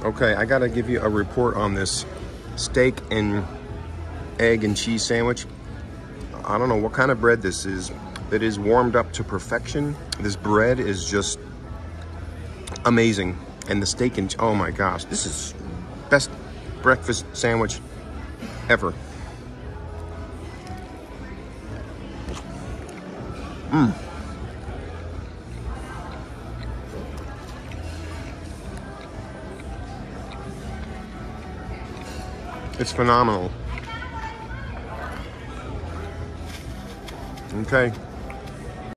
Okay, I gotta give you a report on this steak and egg and cheese sandwich. I don't know what kind of bread this is. It is warmed up to perfection. This bread is just amazing. And the steak and, oh my gosh, this is best breakfast sandwich ever. It's phenomenal. Okay.